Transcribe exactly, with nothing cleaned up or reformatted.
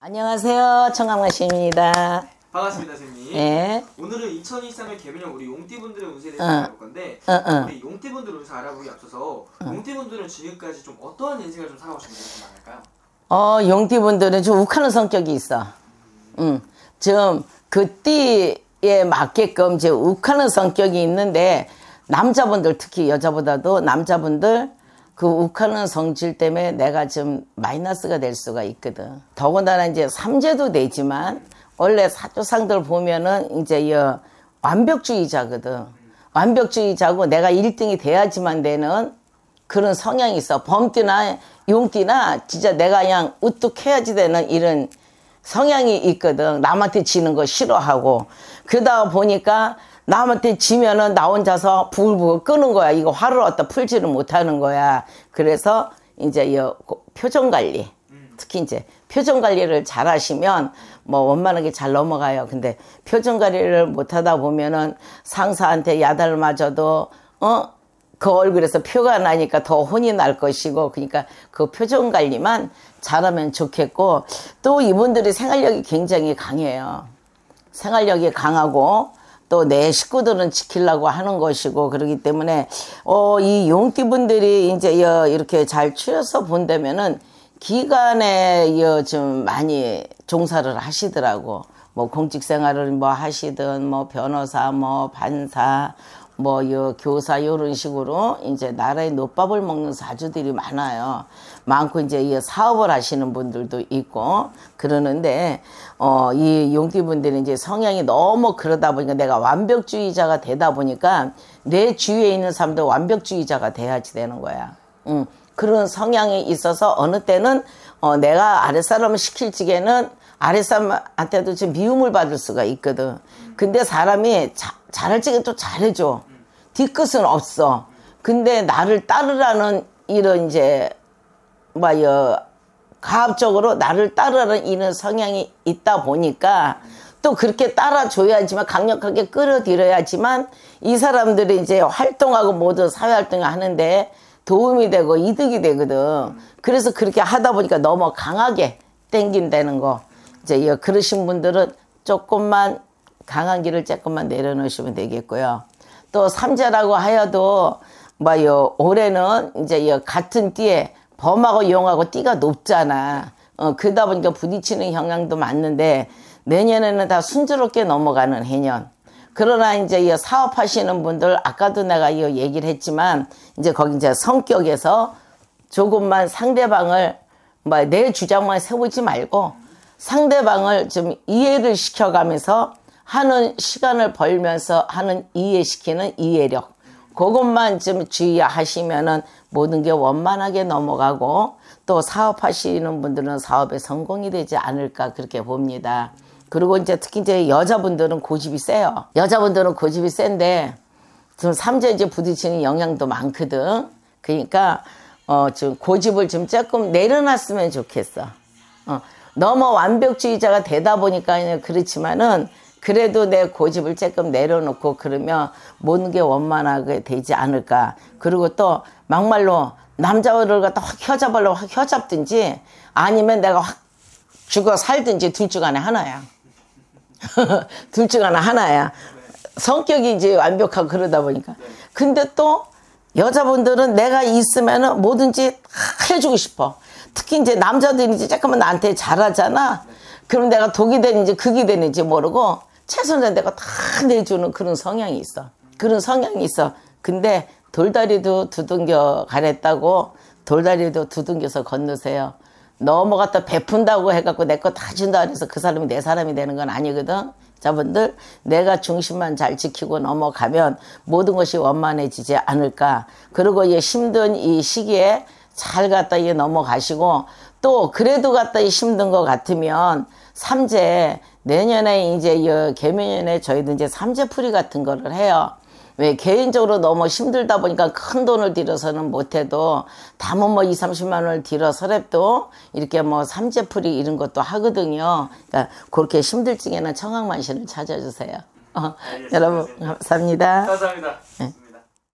안녕하세요. 청강만씨입니다. 반갑습니다, 선생님. 예. 오늘은 이천이십삼 년 개묘년 우리 용띠분들의 운세에 대해서 어. 알아볼 건데 어, 어. 우리 용띠분들 운세 알아보기 앞서서 어. 용띠분들은 지금까지 좀 어떠한 인생을 좀 살아오신 분들이 좀 많을까요? 어, 용띠분들은 좀 욱하는 성격이 있어. 음. 좀 그 띠에 맞게끔 이제 욱하는 성격이 있는데 남자분들 특히 여자보다도 남자분들 그 욱하는 성질 때문에 내가 좀 마이너스가 될 수가 있거든. 더군다나 이제 삼재도 되지만 원래 사주상들 보면은 이제 이 완벽주의자거든. 완벽주의자고 내가 일 등이 돼야지만 되는 그런 성향이 있어. 범띠나 용띠나 진짜 내가 그냥 우뚝 해야지 되는 이런 성향이 있거든. 남한테 지는 거 싫어하고. 그러다 보니까 남한테 지면은 나 혼자서 부글부글 끄는 거야. 이거 화를 얻다 풀지를 못하는 거야. 그래서 이제 이 표정 관리, 특히 이제 표정 관리를 잘 하시면 뭐 원만하게 잘 넘어가요. 근데 표정 관리를 못 하다 보면은 상사한테 야단을 맞아도 어? 그 얼굴에서 표가 나니까 더 혼이 날 것이고, 그러니까 그 표정 관리만 잘하면 좋겠고, 또 이분들이 생활력이 굉장히 강해요. 생활력이 강하고 또 내 식구들은 지키려고 하는 것이고, 그러기 때문에 어, 이 용띠분들이 이제 이렇게 잘 추려서 본다면은 기관에 좀 많이 종사를 하시더라고. 뭐 공직 생활을 뭐 하시든 뭐 변호사, 뭐 판사, 뭐 요 교사 이런 식으로 이제 나라의 노밥을 먹는 사주들이 많아요. 많고 이제 이 사업을 하시는 분들도 있고 그러는데 어 이 용띠분들은 이제 성향이 너무 그러다 보니까 내가 완벽주의자가 되다 보니까 내 주위에 있는 사람도 완벽주의자가 돼야지 되는 거야. 음, 그런 성향이 있어서 어느 때는 어 내가 아랫사람을 시킬 적에는 아랫사람한테도 좀 미움을 받을 수가 있거든. 근데 사람이 자, 잘할 적에 또 잘해줘. 뒤끝은 없어. 근데 나를 따르라는 이런 이제 뭐요 가압적으로 나를 따르라는 이런 성향이 있다 보니까 또 그렇게 따라줘야지만 강력하게 끌어들여야지만 이 사람들이 이제 활동하고 모두 사회활동을 하는데 도움이 되고 이득이 되거든. 그래서 그렇게 하다 보니까 너무 강하게 땡긴다는 거. 이제 그러신 분들은 조금만 강한 길을 조금만 내려놓으시면 되겠고요. 또 삼재라고 하여도 뭐요 올해는 이제 같은 띠에 범하고 용하고 띠가 높잖아. 어, 그러다 보니까 부딪히는 영향도 많는데 내년에는 다 순조롭게 넘어가는 해년. 그러나 이제 이 사업하시는 분들 아까도 내가 이 얘기를 했지만 이제 거기 이제 성격에서 조금만 상대방을 뭐 내 주장만 세우지 말고 상대방을 좀 이해를 시켜가면서 하는 시간을 벌면서 하는 이해시키는 이해력. 그것만 좀 주의하시면은 모든 게 원만하게 넘어가고 또 사업하시는 분들은 사업에 성공이 되지 않을까 그렇게 봅니다. 그리고 이제 특히 이제 여자분들은 고집이 세요. 여자분들은 고집이 센데 좀 삼재 이제 부딪히는 영향도 많거든. 그러니까 어 좀 고집을 좀 조금 내려놨으면 좋겠어. 어 너무 완벽주의자가 되다 보니까 그렇지만은 그래도 내 고집을 조금 내려놓고 그러면 모든 게 원만하게 되지 않을까. 그리고 또 막말로 남자를 갖다 확 혀잡으려고 확 혀잡든지 아니면 내가 확 죽어 살든지 둘 중 안에 하나야. 둘 중 안에 하나야. 성격이 이제 완벽하고 그러다 보니까. 근데 또 여자분들은 내가 있으면은 뭐든지 해주고 싶어. 특히 이제 남자들이 이제 잠깐만 나한테 잘하잖아. 그럼 내가 독이 되는지 극이 되는지 모르고 최선을 내가 다 내주는 그런 성향이 있어. 그런 성향이 있어. 근데 돌다리도 두둥겨 가랬다고 돌다리도 두둥겨서 건너세요. 넘어갔다 베푼다고 해갖고 내 거 다 준다 그래서 그 사람이 내 사람이 되는 건 아니거든. 자분들 내가 중심만 잘 지키고 넘어가면 모든 것이 원만해지지 않을까. 그리고 이 힘든 이 시기에 잘 갔다 이 넘어가시고 또 그래도 갔다 이 힘든 것 같으면 삼재 내년에 이제 이 개묘년에 저희도 이제 삼재풀이 같은 거를 해요. 왜 개인적으로 너무 힘들다 보니까 큰 돈을 들여서는 못해도 담은 뭐 이삼십만 원을 들여서라도 이렇게 뭐 삼재풀이 이런 것도 하거든요. 그러니까 그렇게 힘들 적에는 청강만씨를 찾아주세요. 어, 여러분 감사합니다. 감사합니다. 네.